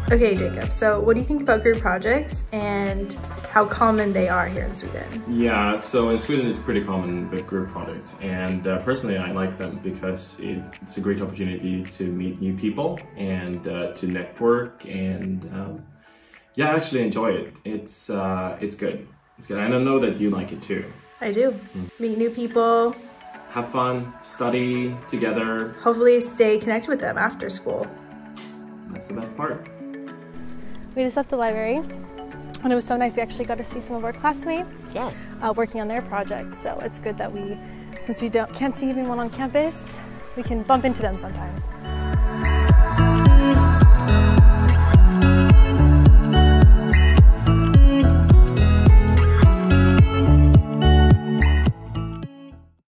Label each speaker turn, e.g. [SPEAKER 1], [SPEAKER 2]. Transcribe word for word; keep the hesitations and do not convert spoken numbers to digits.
[SPEAKER 1] Okay, Jacob, so what do you think about group projects and how common they are here in Sweden?
[SPEAKER 2] Yeah, so in Sweden it's pretty common with group projects, and uh, personally I like them because it, it's a great opportunity to meet new people and uh, to network, and um, yeah, I actually enjoy it. It's, uh, it's good. It's good. And I know that you like it too.
[SPEAKER 1] I do. Mm. Meet new people.
[SPEAKER 2] Have fun, study together.
[SPEAKER 1] Hopefully stay connected with them after school.
[SPEAKER 2] That's the best part.
[SPEAKER 3] We just left the library, and it was so nice. We actually got to see some of our classmates
[SPEAKER 2] yeah.
[SPEAKER 3] uh, working on their project. So it's good that we, since we don't can't see anyone on campus, we can bump into them sometimes.